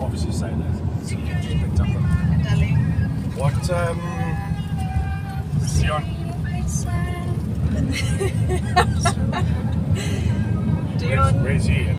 obviously say that. So you just picked up on. Darling. What, is he on? Do you want... Where's he?